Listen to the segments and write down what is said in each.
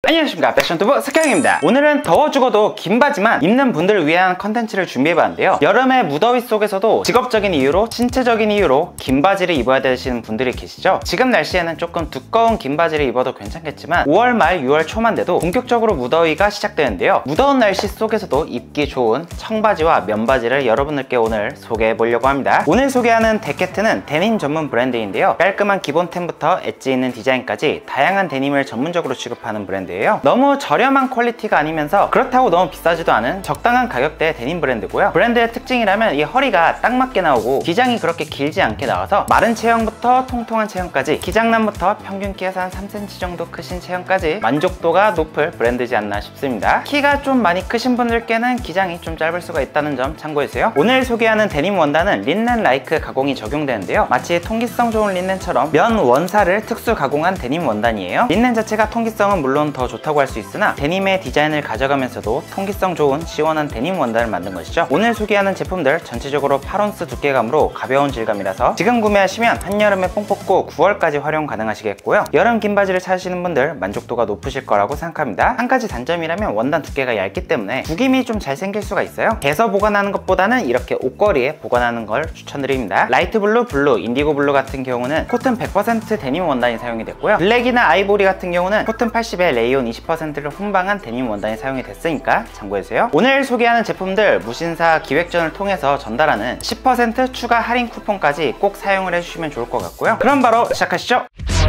안녕하십니까, 패션투브 석형입니다. 오늘은 더워 죽어도 긴 바지만 입는 분들을 위한 컨텐츠를 준비해봤는데요. 여름의 무더위 속에서도 직업적인 이유로, 신체적인 이유로 긴 바지를 입어야 되시는 분들이 계시죠. 지금 날씨에는 조금 두꺼운 긴 바지를 입어도 괜찮겠지만 5월 말 6월 초만 돼도 본격적으로 무더위가 시작되는데요. 무더운 날씨 속에서도 입기 좋은 청바지와 면바지를 여러분들께 오늘 소개해보려고 합니다. 오늘 소개하는 데케트는 데님 전문 브랜드인데요. 깔끔한 기본템부터 엣지 있는 디자인까지 다양한 데님을 전문적으로 취급하는 브랜드예요. 너무 저렴한 퀄리티가 아니면서 그렇다고 너무 비싸지도 않은 적당한 가격대의 데님 브랜드고요. 브랜드의 특징이라면 이 허리가 딱 맞게 나오고 기장이 그렇게 길지 않게 나와서 마른 체형부터 통통한 체형까지, 기장남부터 평균 키에서 한 3cm 정도 크신 체형까지 만족도가 높을 브랜드지 않나 싶습니다. 키가 좀 많이 크신 분들께는 기장이 좀 짧을 수가 있다는 점 참고해주세요. 오늘 소개하는 데님 원단은 린넨 라이크 가공이 적용되는데요. 마치 통기성 좋은 린넨처럼 면 원사를 특수 가공한 데님 원단이에요. 린넨 자체가 통기성은 물론 더 좋다고 할 수 있으나 데님의 디자인을 가져가면서도 통기성 좋은 시원한 데님 원단을 만든 것이죠. 오늘 소개하는 제품들 전체적으로 8온스 두께감으로 가벼운 질감이라서 지금 구매하시면 한여름에 뽕 뽑고 9월까지 활용 가능하시겠고요. 여름 긴 바지를 찾으시는 분들 만족도가 높으실 거라고 생각합니다. 한 가지 단점이라면 원단 두께가 얇기 때문에 구김이 좀 잘 생길 수가 있어요. 개서 보관하는 것보다는 이렇게 옷걸이에 보관하는 걸 추천드립니다. 라이트 블루, 블루, 인디고 블루 같은 경우는 코튼 100% 데님 원단이 사용이 됐고요. 블랙이나 아이보리 같은 경우는 코튼 80에 레이온 20%를 혼방한 데님 원단이 사용이 됐으니까 참고해주세요. 오늘 소개하는 제품들 무신사 기획전을 통해서 전달하는 10% 추가 할인 쿠폰까지 꼭 사용을 해주시면 좋을 것 같고요. 그럼 바로 시작하시죠.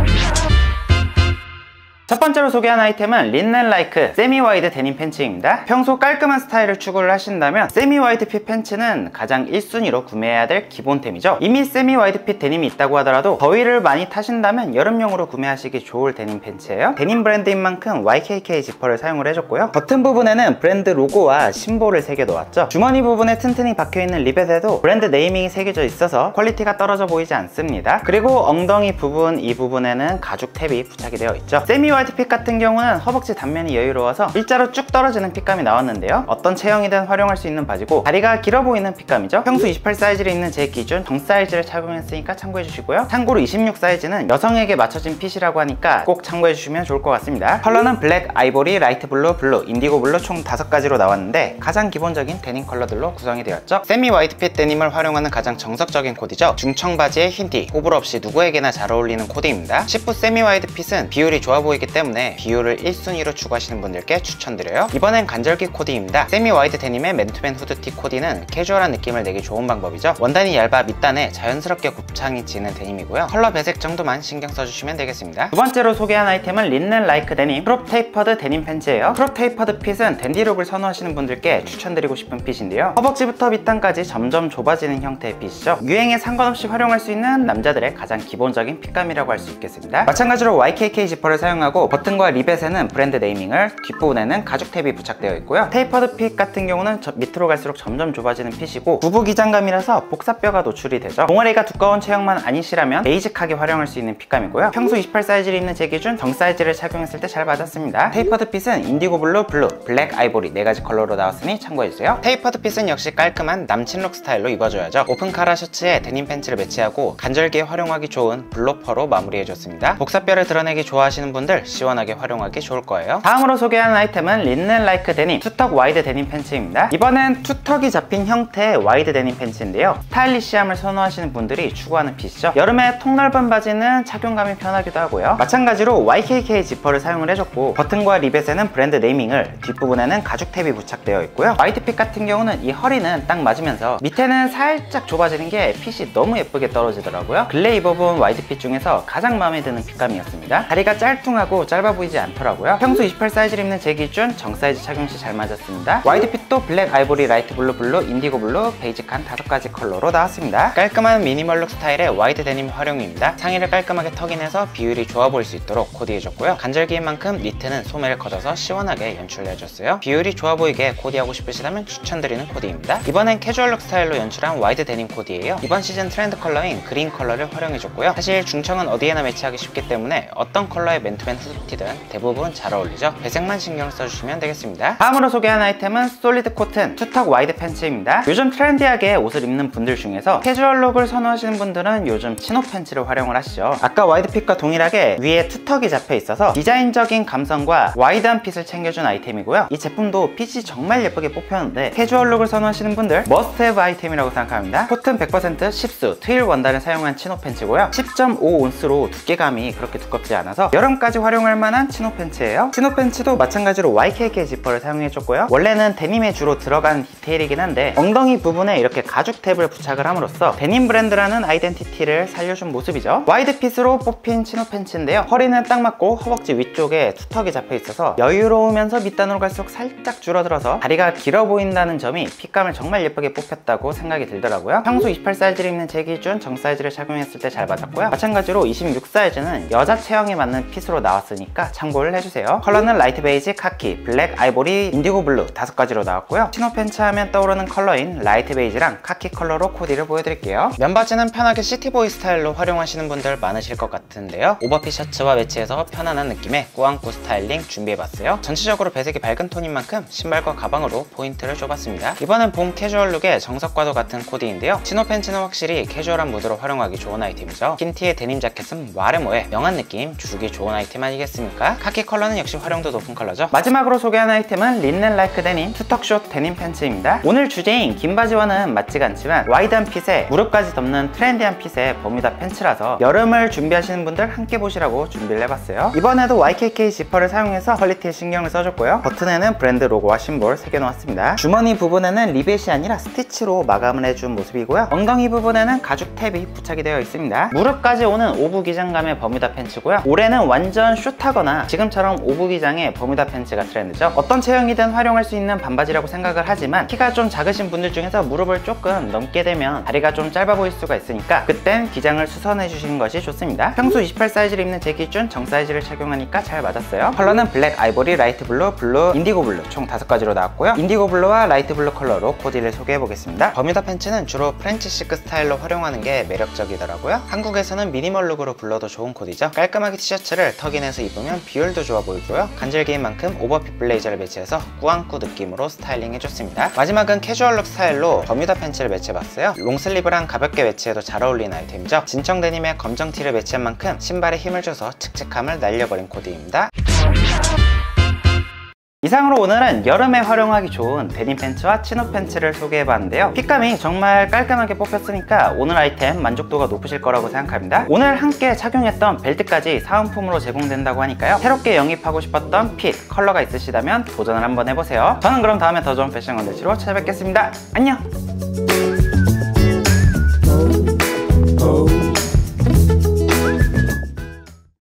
첫 번째로 소개한 아이템은 린넨 라이크 세미 와이드 데님 팬츠입니다. 평소 깔끔한 스타일을 추구를 하신다면 세미 와이드 핏 팬츠는 가장 1순위로 구매해야 될 기본템이죠. 이미 세미 와이드 핏 데님이 있다고 하더라도 더위를 많이 타신다면 여름용으로 구매하시기 좋을 데님 팬츠예요. 데님 브랜드인 만큼 YKK 지퍼를 사용을 해줬고요. 버튼 부분에는 브랜드 로고와 심볼을 새겨 놓았죠. 주머니 부분에 튼튼히 박혀있는 리벳에도 브랜드 네이밍이 새겨져 있어서 퀄리티가 떨어져 보이지 않습니다. 그리고 엉덩이 부분, 이 부분에는 가죽 탭이 부착이 되어 있죠. 세미 화이트 핏 같은 경우는 허벅지 단면이 여유로워서 일자로 쭉 떨어지는 핏감이 나왔는데요. 어떤 체형이든 활용할 수 있는 바지고 다리가 길어 보이는 핏감이죠. 평소 28 사이즈를 입는 제 기준 정 사이즈를 착용했으니까 참고해 주시고요. 참고로 26 사이즈는 여성에게 맞춰진 핏이라고 하니까 꼭 참고해 주시면 좋을 것 같습니다. 컬러는 블랙, 아이보리, 라이트 블루, 블루, 인디고 블루 총 5가지로 나왔는데 가장 기본적인 데님 컬러들로 구성이 되었죠. 세미 화이트 핏 데님을 활용하는 가장 정석적인 코디죠. 중청 바지에 흰 티, 호불호 없이 누구에게나 잘 어울리는 코디입니다. 10부 세미 화이트 핏은 비율이 좋아 보이기 때문에 비율을 1순위로 추구하시는 분들께 추천드려요. 이번엔 간절기 코디입니다. 세미 와이드 데님의 맨투맨 후드티 코디는 캐주얼한 느낌을 내기 좋은 방법이죠. 원단이 얇아 밑단에 자연스럽게 곱창이 지는 데님이고요. 컬러 배색 정도만 신경 써주시면 되겠습니다. 두 번째로 소개한 아이템은 린넨 라이크 데님 크롭 테이퍼드 데님 팬츠예요. 크롭 테이퍼드 핏은 댄디룩을 선호하시는 분들께 추천드리고 싶은 핏인데요. 허벅지부터 밑단까지 점점 좁아지는 형태의 핏이죠. 유행에 상관없이 활용할 수 있는 남자들의 가장 기본적인 핏감이라고 할 수 있겠습니다. 마찬가지로 YKK 지퍼를 사용하고 버튼과 리벳에는 브랜드 네이밍을, 뒷부분에는 가죽 탭이 부착되어 있고요. 테이퍼드 핏 같은 경우는 밑으로 갈수록 점점 좁아지는 핏이고 부부 기장감이라서 복사뼈가 노출이 되죠. 봉어리가 두꺼운 체형만 아니시라면 베이직하게 활용할 수 있는 핏감이고요. 평소 28 사이즈를 입는 제 기준 정 사이즈를 착용했을 때 잘 맞았습니다. 테이퍼드 핏은 인디고 블루, 블루, 블랙, 아이보리 4가지 컬러로 나왔으니 참고해주세요. 테이퍼드 핏은 역시 깔끔한 남친룩 스타일로 입어줘야죠. 오픈 카라 셔츠에 데님 팬츠를 매치하고 간절기에 활용하기 좋은 블로퍼로 마무리해줬습니다. 복사뼈를 드러내기 좋아하시는 분들 시원하게 활용하기 좋을 거예요. 다음으로 소개하는 아이템은 린넨 라이크 데님 투턱 와이드 데님 팬츠입니다. 이번엔 투턱이 잡힌 형태의 와이드 데님 팬츠인데요. 스타일리시함을 선호하시는 분들이 추구하는 핏이죠. 여름에 통 넓은 바지는 착용감이 편하기도 하고요. 마찬가지로 YKK 지퍼를 사용을 해줬고 버튼과 리벳에는 브랜드 네이밍을, 뒷부분에는 가죽 탭이 부착되어 있고요. 와이드 핏 같은 경우는 이 허리는 딱 맞으면서 밑에는 살짝 좁아지는 게 핏이 너무 예쁘게 떨어지더라고요. 근래 입어본 와이드 핏 중에서 가장 마음에 드는 핏감이었습니다. 다리가 짤뚱하고 짧아 보이지 않더라고요. 평소 28 사이즈를 입는 제 기준 정 사이즈 착용 시 잘 맞았습니다. 와이드 핏도 블랙, 아이보리, 라이트 블루, 블루, 인디고 블루, 베이직한 5가지 컬러로 나왔습니다. 깔끔한 미니멀 룩 스타일의 와이드 데님 활용입니다. 상의를 깔끔하게 턱인해서 비율이 좋아 보일 수 있도록 코디해줬고요. 간절기인 만큼 니트는 소매를 걷어서 시원하게 연출해줬어요. 비율이 좋아 보이게 코디하고 싶으시다면 추천드리는 코디입니다. 이번엔 캐주얼 룩 스타일로 연출한 와이드 데님 코디예요. 이번 시즌 트렌드 컬러인 그린 컬러를 활용해줬고요. 사실 중청은 어디에나 매치하기 쉽기 때문에 어떤 컬러의 맨투맨 후드티든 대부분 잘 어울리죠. 배색만 신경 써주시면 되겠습니다. 다음으로 소개한 아이템은 솔리드 코튼 투턱 와이드 팬츠입니다. 요즘 트렌디하게 옷을 입는 분들 중에서 캐주얼 룩을 선호하시는 분들은 요즘 치노 팬츠를 활용을 하시죠. 아까 와이드핏과 동일하게 위에 투턱이 잡혀 있어서 디자인적인 감성과 와이드한 핏을 챙겨준 아이템이고요. 이 제품도 핏이 정말 예쁘게 뽑혔는데 캐주얼 룩을 선호하시는 분들 머스트 헤브 아이템이라고 생각합니다. 코튼 100% 십수 트윌 원단을 사용한 치노 팬츠고요. 10.5온스로 두께감이 그렇게 두껍지 않아서 여름까지 활용할 만한 치노 팬츠예요. 치노 팬츠도 마찬가지로 YKK 지퍼를 사용해줬고요. 원래는 데님에 주로 들어간 디테일이긴 한데 엉덩이 부분에 이렇게 가죽 탭을 부착을 함으로써 데님 브랜드라는 아이덴티티를 살려준 모습이죠. 와이드 핏으로 뽑힌 치노 팬츠인데요. 허리는 딱 맞고 허벅지 위쪽에 투턱이 잡혀 있어서 여유로우면서 밑단으로 갈수록 살짝 줄어들어서 다리가 길어 보인다는 점이 핏감을 정말 예쁘게 뽑혔다고 생각이 들더라고요. 평소 28 사이즈를 입는 제 기준 정 사이즈를 착용했을 때 잘 맞았고요. 마찬가지로 26 사이즈는 여자 체형에 맞는 핏으로 나왔으니까 참고를 해주세요. 컬러는 라이트 베이지, 카키, 블랙, 아이보리, 인디고 블루 5가지로 나왔고요. 치노 팬츠 하면 떠오르는 컬러인 라이트 베이지랑 카키 컬러로 코디를 보여드릴게요. 면바지는 편하게 시티보이 스타일로 활용하시는 분들 많으실 것 같은데요. 오버핏 셔츠와 매치해서 편안한 느낌의 꾸안꾸 스타일링 준비해봤어요. 전체적으로 배색이 밝은 톤인 만큼 신발과 가방으로 포인트를 줘봤습니다. 이번엔 봄 캐주얼 룩의 정석과도 같은 코디인데요. 치노 팬츠는 확실히 캐주얼한 무드로 활용하기 좋은 아이템이죠. 긴 티에 데님 자켓은 와레모에 명한 느낌 주기 좋은 아이템 아니겠습니까? 카키 컬러는 역시 활용도 높은 컬러죠. 마지막으로 소개한 아이템은 린넨 라이크 데님 투턱숏 데님 팬츠입니다. 오늘 주제인 긴 바지와는 맞지가 않지만 와이드한 핏에 무릎까지 덮는 트렌디한 핏의 버뮤다 팬츠라서 여름을 준비하시는 분들 함께 보시라고 준비를 해봤어요. 이번에도 YKK 지퍼를 사용해서 퀄리티에 신경을 써줬고요. 버튼에는 브랜드 로고와 심볼 새겨놓았습니다. 주머니 부분에는 리벳이 아니라 스티치로 마감을 해준 모습이고요. 엉덩이 부분에는 가죽 탭이 부착이 되어 있습니다. 무릎까지 오는 오브 기장감의 버뮤다 팬츠고요. 올해는 완전 숏하거나 지금처럼 오브 기장의 버뮤다 팬츠가 트렌드죠. 어떤 체형이든 활용할 수 있는 반바지라고 생각을 하지만 키가 좀 작으신 분들 중에서 무릎을 조금 넘게 되면 다리가 좀 짧아 보일 수가 있으니까 그땐 기장을 수선해 주시는 것이 좋습니다. 평소 28 사이즈를 입는 제 기준 정 사이즈를 착용하니까 잘 맞았어요. 컬러는 블랙, 아이보리, 라이트 블루, 블루, 인디고 블루 총 5가지로 나왔고요. 인디고 블루와 라이트 블루 컬러로 코디를 소개해 보겠습니다. 버뮤다 팬츠는 주로 프렌치 시크 스타일로 활용하는 게 매력적이더라고요. 한국에서는 미니멀 룩으로 불러도 좋은 코디죠. 깔끔하게 티셔츠를 턱인해서 입으면 비율도 좋아 보이고요. 간절기인 만큼 오버핏 블레이저를 매치해서 꾸안꾸 느낌으로 스타일링 해줬습니다. 마지막은 캐주얼 룩 스타일로 버뮤다 팬츠를 매치해봤어요. 롱슬리브랑 가볍게 매치해도 잘 어울리는 아이템이죠. 진청 데님에 검정 티를 매치한 만큼 신발에 힘을 줘서 칙칙함을 날려버린 코디입니다. 이상으로 오늘은 여름에 활용하기 좋은 데님 팬츠와 치노 팬츠를 소개해봤는데요. 핏감이 정말 깔끔하게 뽑혔으니까 오늘 아이템 만족도가 높으실 거라고 생각합니다. 오늘 함께 착용했던 벨트까지 사은품으로 제공된다고 하니까요. 새롭게 영입하고 싶었던 핏, 컬러가 있으시다면 도전을 한번 해보세요. 저는 그럼 다음에 더 좋은 패션 컨텐츠로 찾아뵙겠습니다. 안녕!